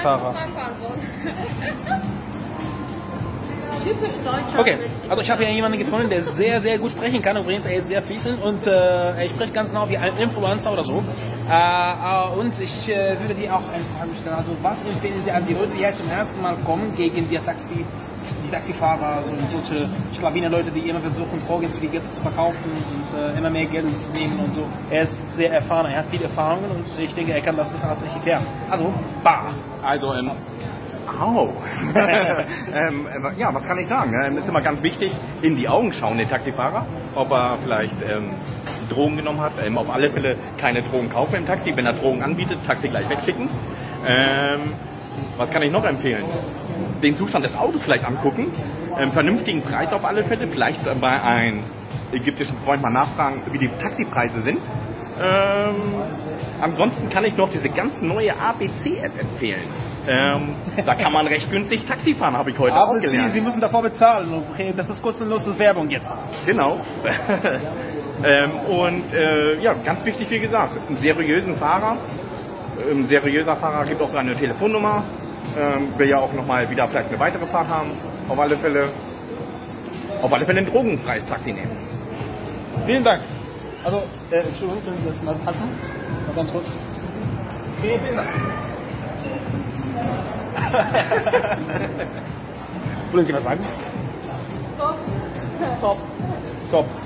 Taxifahrer. Okay, also ich habe hier jemanden gefunden, der sehr, sehr gut sprechen kann. Übrigens, er ist sehr fließend und er spricht ganz genau wie ein Influencer oder so. Und ich würde Sie auch eine Frage stellen. Also, was empfehlen Sie an die Leute, die halt zum ersten Mal kommen, gegen die Taxifahrer, so solche schlawiner Leute, die immer versuchen, Drogen zu verkaufen und immer mehr Geld nehmen und so. Er ist sehr erfahren, er hat viele Erfahrungen und ich denke, er kann das besser als ich erklären. Also, Also, ja, was kann ich sagen? Ist immer ganz wichtig, in die Augen schauen, den Taxifahrer, ob er vielleicht Drogen genommen hat. Auf alle Fälle keine Drogen kaufen im Taxi. Wenn er Drogen anbietet, Taxi gleich wegschicken. Was kann ich noch empfehlen? Den Zustand des Autos vielleicht angucken. Vernünftigen Preis auf alle Fälle. Vielleicht bei einem ägyptischen Freund mal nachfragen, wie die Taxipreise sind. Ansonsten kann ich noch diese ganz neue ABC-App empfehlen. Da kann man recht günstig Taxi fahren, habe ich heute auch gelernt. Sie müssen davor bezahlen. Okay, das ist kostenlose Werbung jetzt. Genau. Ja, ganz wichtig, wie gesagt, einen seriösen Fahrer. Ein seriöser Fahrer gibt auch seine Telefonnummer. Will ja auch nochmal wieder vielleicht eine weitere Fahrt haben. Auf alle Fälle ein drogenfreies Taxi nehmen. Vielen Dank. Also, Entschuldigung, können Sie das mal halten? Mal ganz kurz. Okay, vielen Dank. Wollen Sie was sagen? Top. Top. Top.